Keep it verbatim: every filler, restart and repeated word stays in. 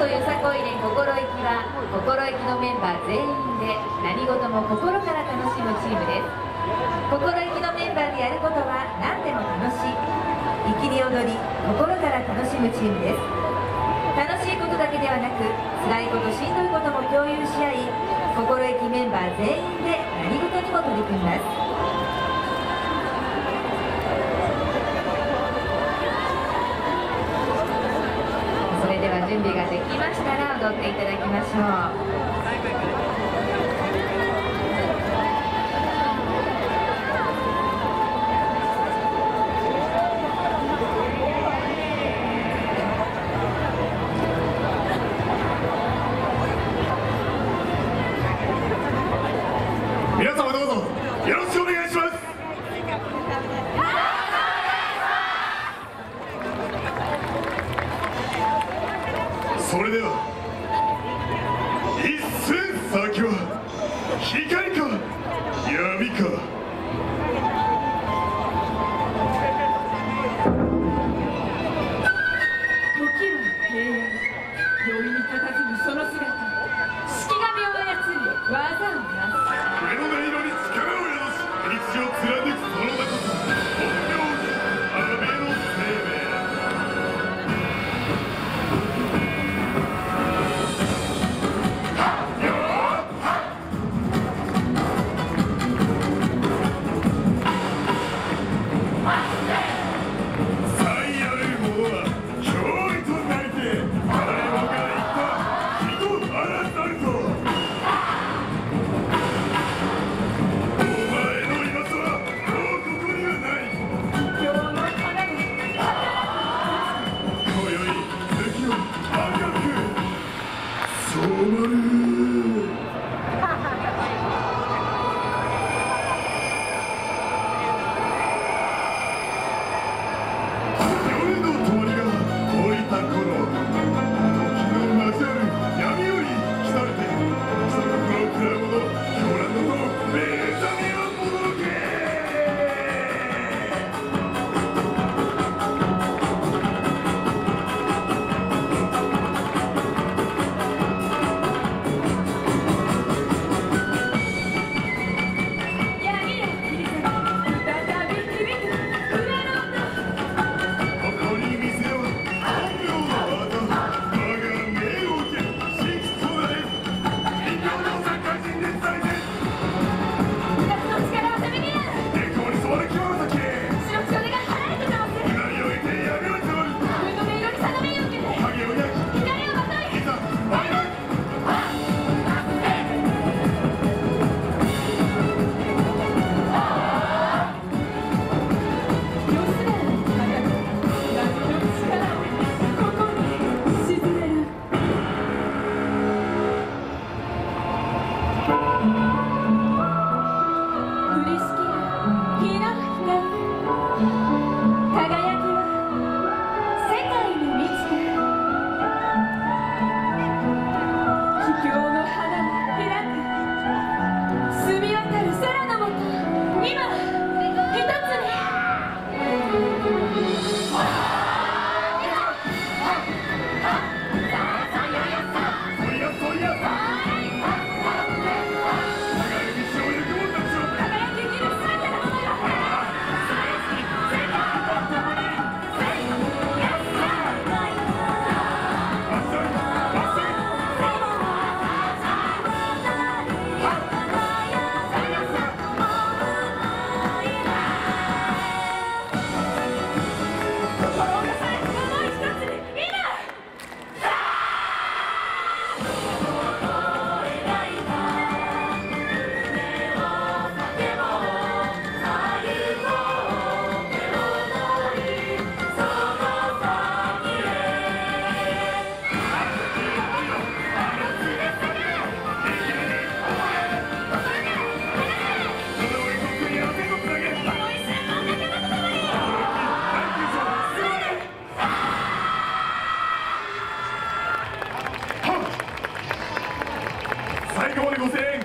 とよさこい連心意気は心意気のメンバー全員で何事も心から楽しむチームです。心意気のメンバーでやることは何でも楽しい、粋に踊り心から楽しむチームです。楽しいことだけではなく辛いことしんどいことも共有し合い、心意気メンバー全員で何事にも取り組みます。それでは準備ができましたら踊っていただきましょう。 皆様どうぞよろしくお願いします。それでは一寸先は光か闇か、 時は平安、容易に立たずにその姿、式神を操り技をなす。 上の音色に力を宿し道を貫くその名こそ本名安倍の生命。 最後までご声援